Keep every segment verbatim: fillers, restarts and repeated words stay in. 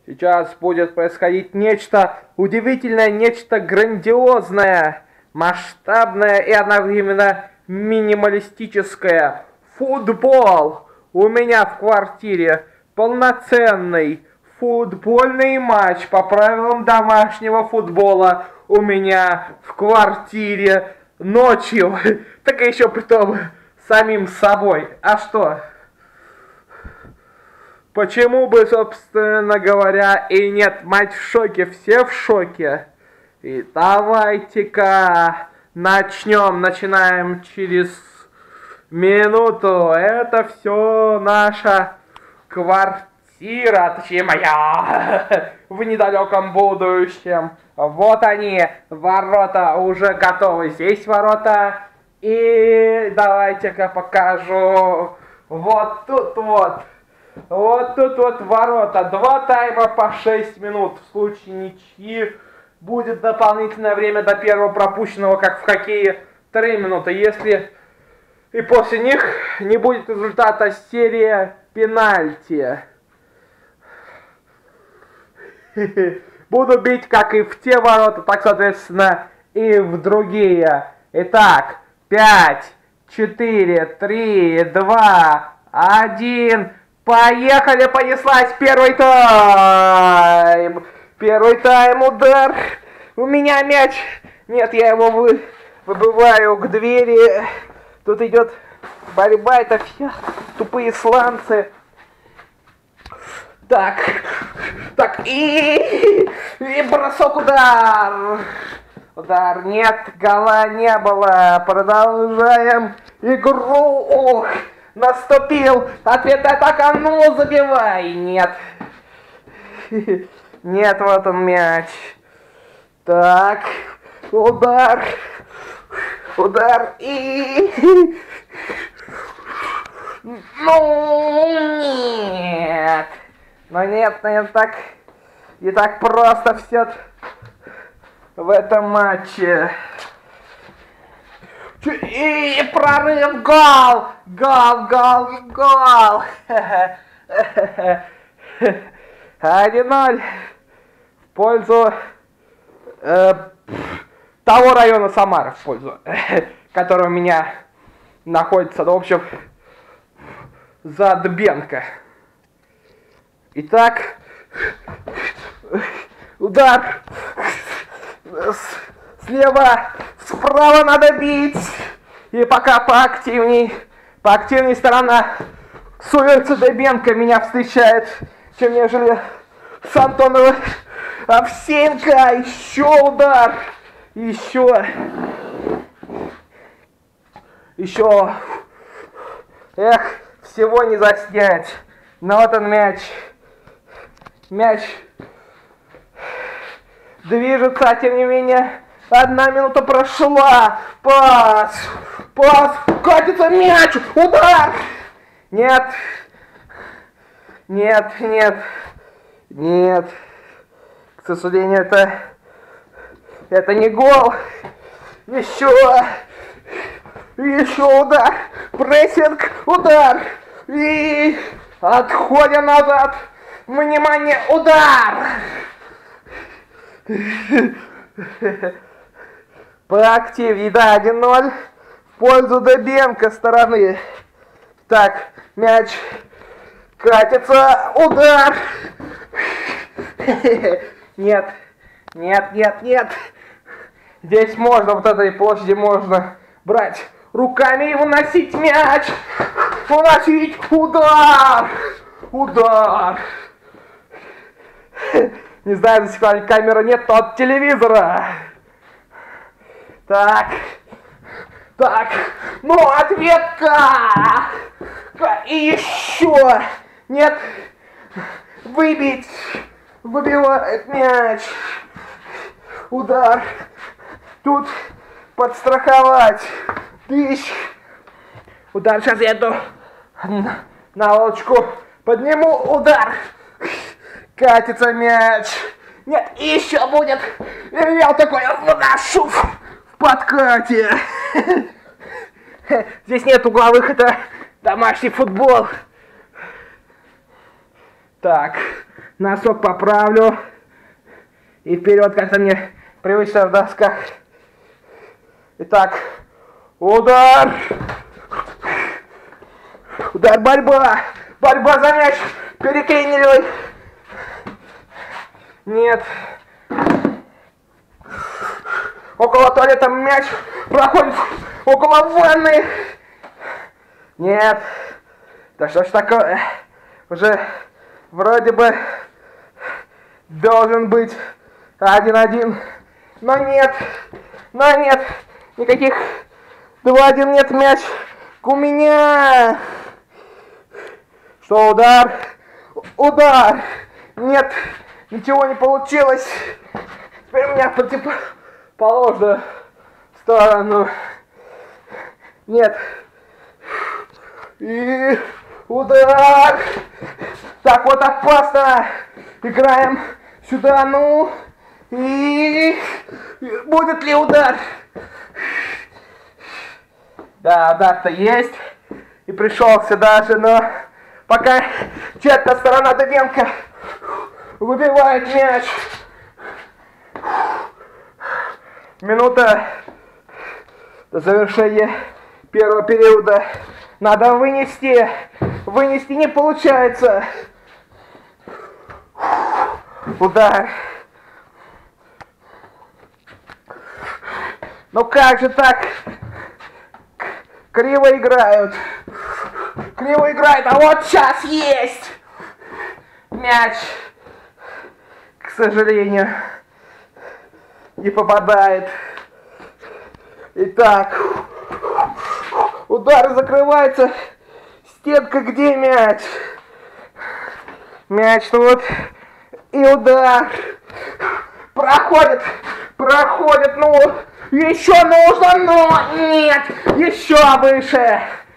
Сейчас будет происходить нечто удивительное, нечто грандиозное, масштабное и одновременно минималистическое. Футбол! У меня в квартире полноценный футбольный матч по правилам домашнего футбола. У меня в квартире ночью, так и еще притом самим собой. А что? Почему бы, собственно говоря, и нет? Мать в шоке, все в шоке. И давайте-ка начнем. Начинаем через минуту. Это все наша квартира, точнее моя, в недалеком будущем. Вот они, ворота уже готовы. Здесь ворота. И давайте-ка покажу. Вот тут вот. Вот тут вот ворота. Два тайма по шесть минут. В случае ничьи будет дополнительное время до первого пропущенного, как в хоккее, три минуты. Если и после них не будет результата, серия пенальти. Буду бить как и в те ворота, так соответственно и в другие. Итак, пять, четыре, три, два, один... Поехали, понеслась, первый тайм. Первый тайм, удар. У меня мяч. Нет, я его вы, выбываю к двери. Тут идет борьба, это все тупые сланцы. Так, так, и, и бросок, удар. Удар, нет, гола не было. Продолжаем игру. Ох. Наступил! Ответная атака! Ну, забивай! Нет! Нет, вот он мяч. Так. Удар. Удар. И... Ну, нет! Но нет, нет, так... И так просто все в этом матче. И прорыв, гол! Гол, гол, гол! один ноль в пользу э, того района Самара, в пользу, который у меня находится, ну, в общем, за Дбенко. Итак, удар слева, справа надо бить. И пока поактивней, поактивней сторона с улицы Дбенко меня встречает, чем нежели с Антонова Овсенко. Еще удар. Еще. Еще. Эх, всего не заснять. Но вот он мяч. Мяч движется, а тем не менее... Одна минута прошла. Пас. Пас. Катится мяч. Удар. Нет. Нет, нет. Нет. К сожалению, это... Это не гол. Еще. Еще удар. Прессинг. Удар. И... Отходим назад. Внимание. Удар. Поактивнее, да, один ноль в пользу Дбенко стороны. Так, мяч катится, удар. Нет, нет, нет, нет. Здесь можно, вот этой площади можно брать руками и выносить мяч. Выносить, удар. Удар. Не знаю, засекла ли камера, нет, но от телевизора. Так, так, ну, ответка! И еще! Нет, выбить! Выбивает мяч! Удар! Тут подстраховать! Тыщ! Удар, сейчас я эту наволочку подниму, удар! Катится мяч! Нет, еще будет! Я такой выношу! Подкате. Здесь нет угловых, это домашний футбол. Так, Носок поправлю. И вперед, как-то мне привычно в досках. Итак, удар. Удар, борьба. Борьба за мяч. Переклинивай. Нет. Около туалета мяч проходит. Около ванны. Нет. Да что ж такое? Уже вроде бы должен быть один-один. Но нет. Но нет. Никаких два-один нет. Мяч у меня. Что, удар? Удар. Нет. Ничего не получилось. Теперь у меня противоположную сторону. Нет. И удар. Так вот опасно. Играем сюда, ну. И будет ли удар? Да, удар-то есть. И пришелся даже, но пока чья-то сторона Дыбенко выбивает мяч. Минута до завершения первого периода. Надо вынести. Вынести не получается. Удар. Ну как же так? Криво играют. Криво играют. А вот сейчас есть. Мяч. К сожалению, не попадает. Итак, удар закрывается. Стенка, где мяч? Мяч тут. И удар. Проходит. Проходит. Ну, еще нужно, но нет. Еще выше.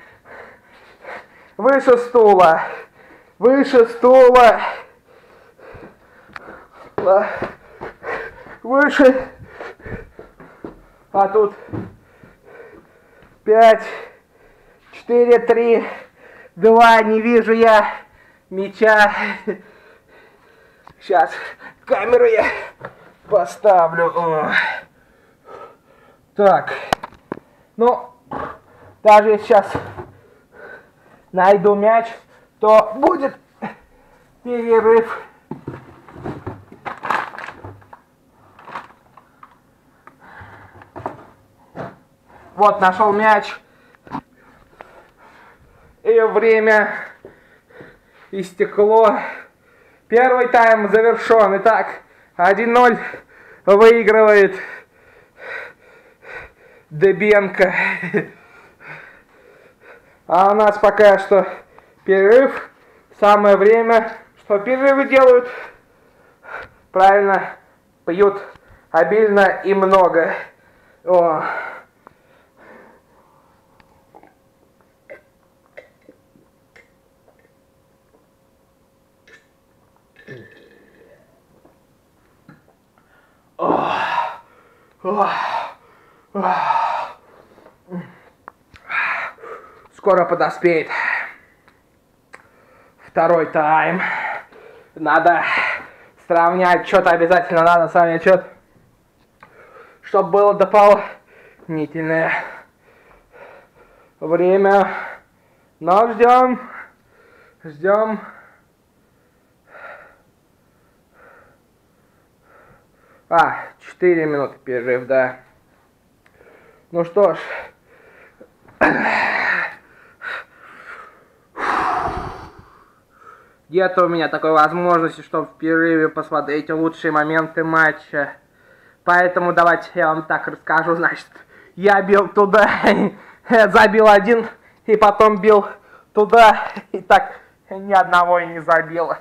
Выше стула. Выше стула. Выше. А тут пять, четыре, три, два. Не вижу я мяча. Сейчас камеру я поставлю. О. Так. Ну, даже сейчас найду мяч, то будет перерыв. Вот, нашел мяч. И время истекло. Первый тайм завершен. Итак, один-ноль выигрывает Дыбенко. А у нас пока что перерыв. Самое время. Что перерывы делают? Правильно, пьют обильно и много. О. Скоро подоспеет второй тайм. Надо сравнять счет, обязательно надо сравнять счет, чтобы было дополнительное время. Но ждем, ждем. А, четыре минуты перерыв, да. Ну что ж. Нет у меня такой возможности, чтобы в перерыве посмотреть лучшие моменты матча. Поэтому давайте я вам так расскажу. Значит, я бил туда, забил один, и потом бил туда, и так ни одного и не забил.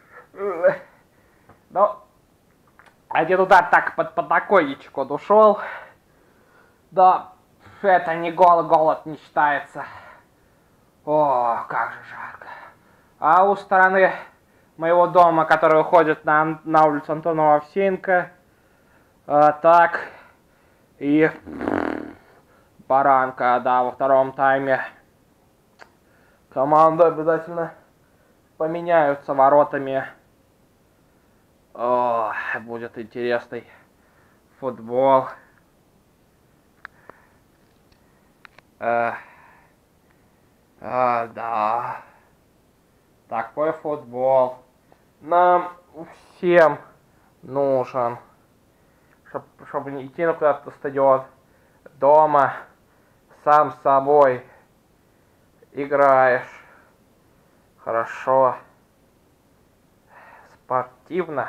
Ну, один удар так под подоконничек он ушел. Да, это не гол, голод не считается. О, как же жарко. А у стороны моего дома, который уходит на, на улицу Антонова Овсеенко, э, так, и баранка, да, во втором тайме команды обязательно поменяются воротами. О, будет интересный футбол. А, а, да. Такой футбол нам всем нужен. Чтоб, чтобы не идти на куда-то стадион. Дома сам с собой играешь. Хорошо. Спортивно.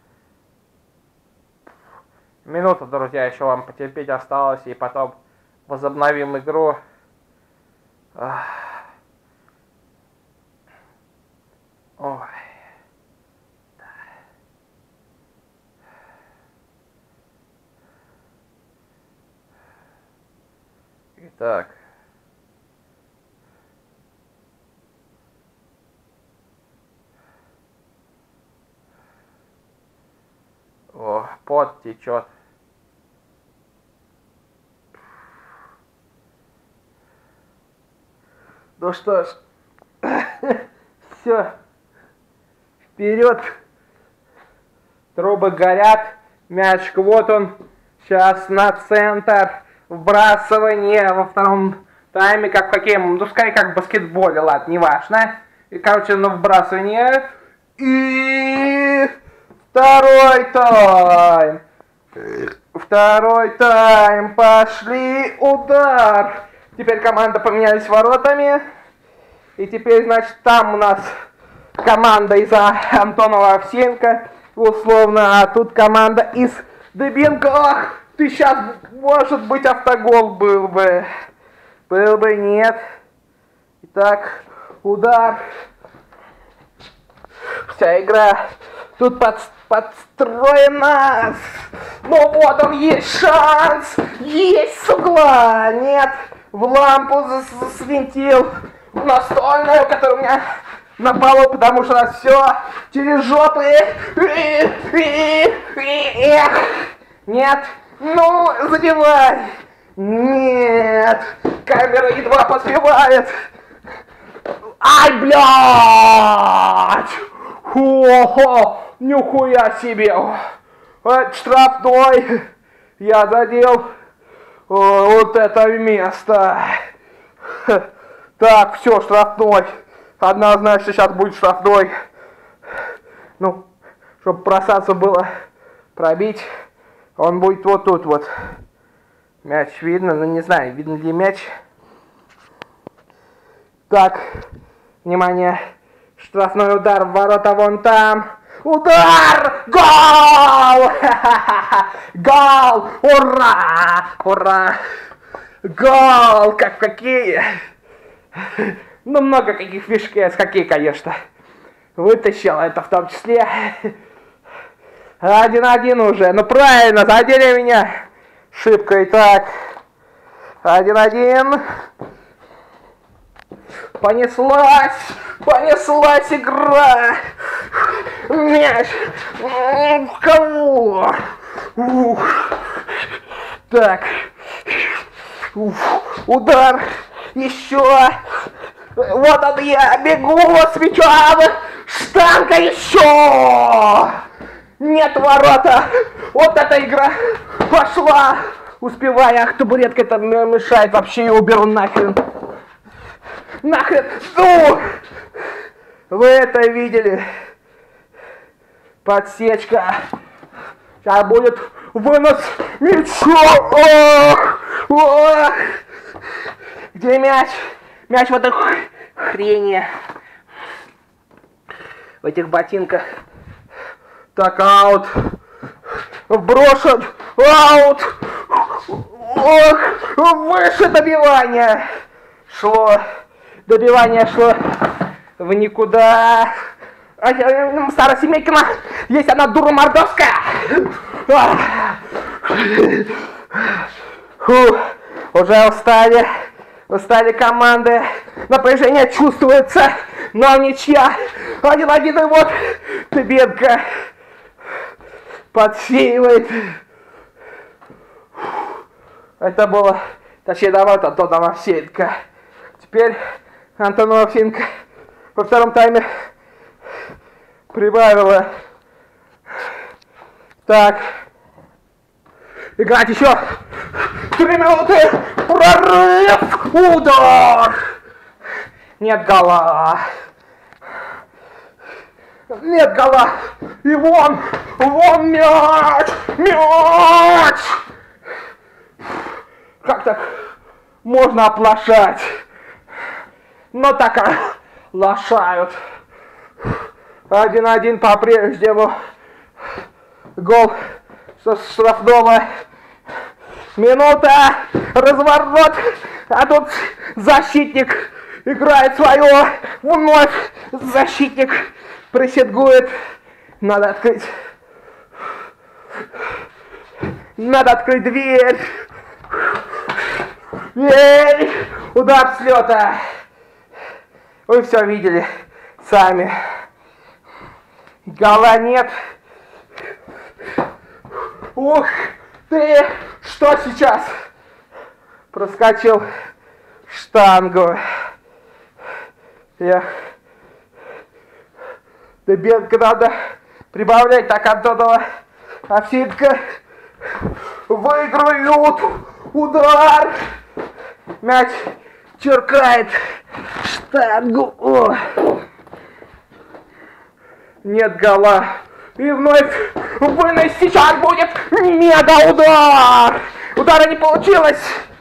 Минуту, друзья, еще вам потерпеть осталось, и потом возобновим игру. Ой. Итак. О, пот течет. Ну что ж, все, вперед, трубы горят, мячик, вот он, сейчас на центр, вбрасывание во втором тайме, как в каким, ну скорее как в баскетболе, ладно, неважно, и короче на вбрасывание, и второй тайм, второй тайм, пошли, удар. Теперь команда поменялись воротами. И теперь, значит, там у нас команда из Антонова Овсенко, условно, а тут команда из Дыбенко. Ах, ты сейчас, может быть, автогол был бы. Был бы, нет. Итак, удар. Вся игра тут под, подстроена. Ну вот он, есть шанс. Есть с угла. Нет. В лампу свинтил, в настольную, которая у меня на полу, потому что у нас все через жопы. Нет, ну, задевай. Нет, камера едва поспевает. Ай, блядь! Хо-хо, нихуя себе. Штрафной. Я задел. О, вот это место. Так, все, штрафной. Однозначно сейчас будет штрафной. Ну, чтобы бросаться было, пробить, он будет вот тут вот. Мяч видно, но не знаю, видно ли мяч. Так, внимание. Штрафной удар в ворота вон там. Удар! Гол! Гол! Ура! Ура! Гол! Как какие? Ну, много каких фишек, какие, конечно. Вытащил это в том числе. Один-один уже. Ну, правильно, задели меня. Шибко. Итак. Один-один. Понеслась! Понеслась игра! Мяч! В кого? Ух. Так. Ух. Удар! Еще! Вот он я! Бегу с мячом! Штанга еще! Нет ворота! Вот эта игра пошла! Успевай, ах, табуретка это мешает, вообще я уберу нахрен! Нахрен! Ну! Вы это видели? Подсечка. Сейчас будет вынос мячом. Ох! Ох! Где мяч? Мяч в этой хрени. В этих ботинках. Так, аут. Брошен. Аут. Ох! Выше добивания. Шло. Добивание шло в никуда. Сара Семейкина, есть она дура мордовская. Фу, уже устали, устали команды. Напряжение чувствуется, но ничья. Один-один, и вот Дыбенко подсеивает. Это было, точнее, давай-то Антон Овсенко. Теперь Антон Овсенко во втором тайме прибавила Так. Играть еще. Три минуты. Прорыв. Удар. Нет гола. Нет гола. И вон. Вон мяч. Мяч. Как так можно оплошать? Но так лошают. Один-один по-прежнему. Гол со штрафного. Минута. Разворот. А тут защитник играет свое. Вновь защитник прессингует. Надо открыть. Надо открыть дверь. Эй! Удар с лета. Вы все видели сами. Гола нет. Ух ты! Что сейчас? Проскочил штангу. Эх. Да бедка надо прибавлять так оттуда. Овсинка. Выиграют. Удар. Мяч черкает штангу. О. Нет гола. И вновь вынос сейчас будет мега удар. Удара не получилось.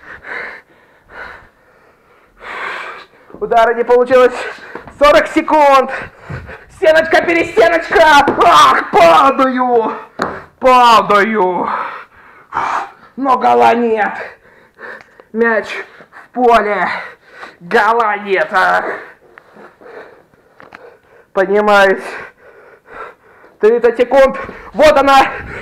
Удара не получилось. сорок секунд. Стеночка, перестеночка. Ах, падаю. Падаю. Но гола нет. Мяч в поле. Гола нет. Ах. Поднимаюсь. тридцать секунд. Вот она.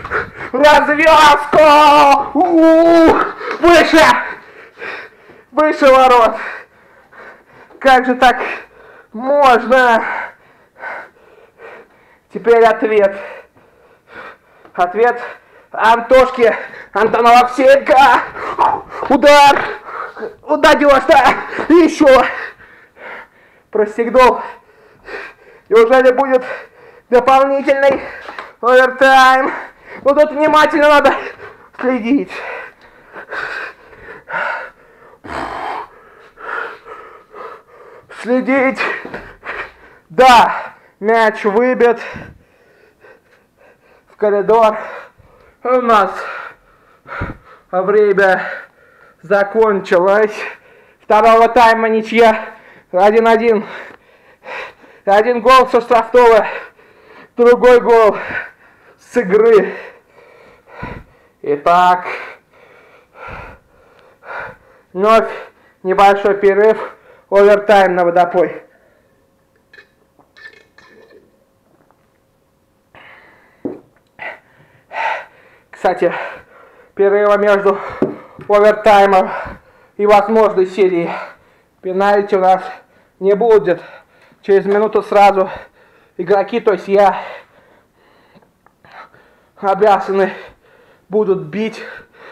Развязка. У-у-у. Выше. Выше ворот. Как же так можно? Теперь ответ. Ответ Антошки. Антонова Овсинка. Удар. Удадёшься. Еще. Простигнул. Неужели будет дополнительный овертайм? Ну тут внимательно надо следить. Следить. Да, мяч выбит в коридор. У нас время закончилось. Второго тайма ничья. один-один. Один гол со штрафного. Другой гол с игры. Итак, вновь небольшой перерыв. Овертайм на водопой. Кстати, перерыва между овертаймом и возможной серией пенальти у нас не будет. Через минуту сразу игроки, то есть я, обязаны будут бить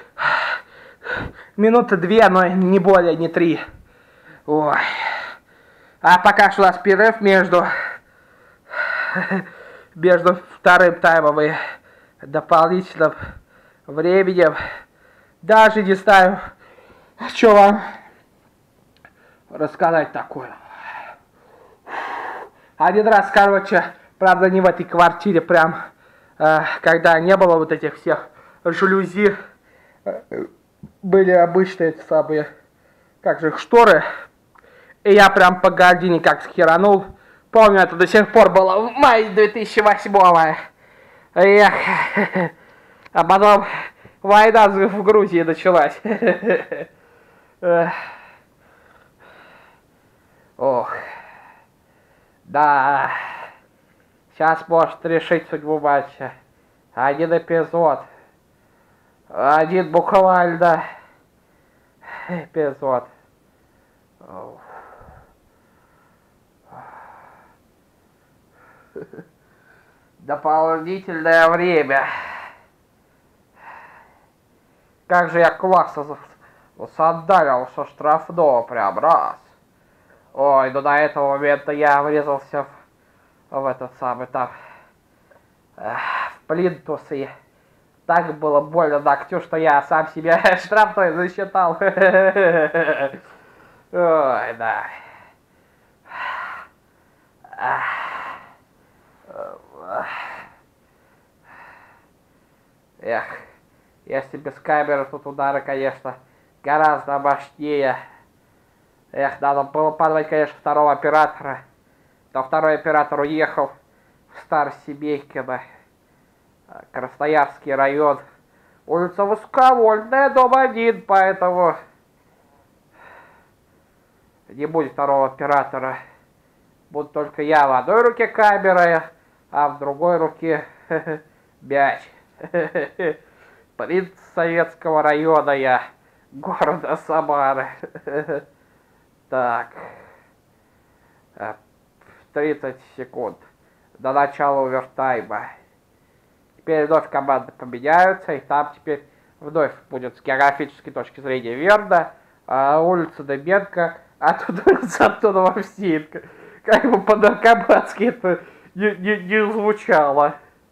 минуты две, но не более, не три. Ой. А пока что у нас перерыв между между вторым таймом и дополнительным временем. Даже не знаю, что вам рассказать такое. Один раз, короче, правда не в этой квартире, прям, э, когда не было вот этих всех жалюзи, э, были обычные эти самые, как же их, шторы. И я прям по гордине как схеранул. Помню, это до сих пор было в мае две тысячи восьмого. Эх. А потом война в Грузии началась. Ох. Да. Сейчас может решить судьбу матча. Один эпизод. Один буквально эпизод. Ох. Дополнительное время. Как же я классно сандалил со штрафного прям раз. Ой, ну до этого момента я врезался в, в этот самый там, э, в плинтус и Так было больно, Дактю, что я сам себе штрафной засчитал. Ой, да. Эх, если без камеры, тут удары, конечно, гораздо мощнее. Эх, надо было позвать, конечно, второго оператора. Но второй оператор уехал в Старосемейкино, Красноярский район. Улица Высоковольтная, дом один, поэтому не будет второго оператора. Буду только я в одной руке камера, а в другой руке мяч. Принц Советского района я, города Самары. Так. тридцать секунд до начала овертайма. Теперь вновь команды поменяются, и там теперь вновь будет с географической точки зрения верно. А улица Дыбенко, а тут улица Антонова Овсеенко. Как бы по-наркомански это не, не, не звучало.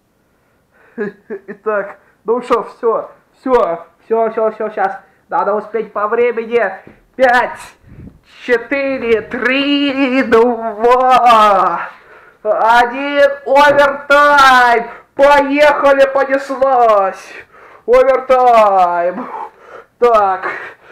Итак, ну что, все, все, все, все, все, сейчас. Надо успеть по времени. Пять, четыре, три, два, один, овертайм. Поехали, понеслась. Овертайм. Так.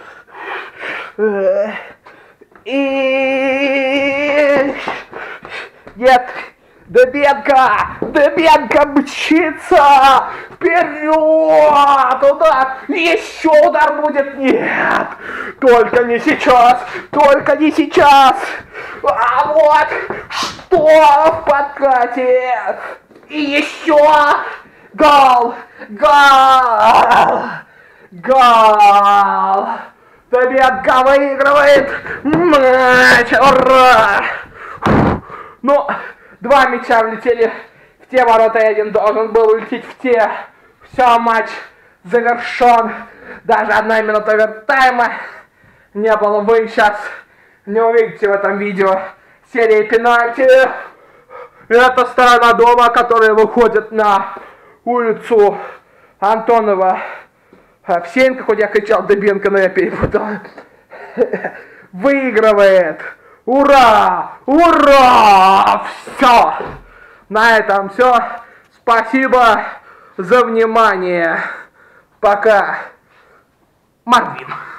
И... Нет. Дыбенко! Дыбенко мчится! Вперед! Удар! Еще удар будет! Нет! Только не сейчас! Только не сейчас! А вот! Что в подкате? И еще! Гол! Гол! Гол! Дыбенко выигрывает матч! Ура! Ну... Два мяча влетели в те ворота, и один должен был улететь в те. Все, матч завершен. Даже одна минута овертайма не было. Вы сейчас не увидите в этом видео серии пенальти. Это сторона дома, которая выходит на улицу Антонова Овсеенко, хоть я кричал Дыбенко, но я перепутал. Выигрывает. Ура! Ура! Все! На этом все. Спасибо за внимание. Пока. Марвин.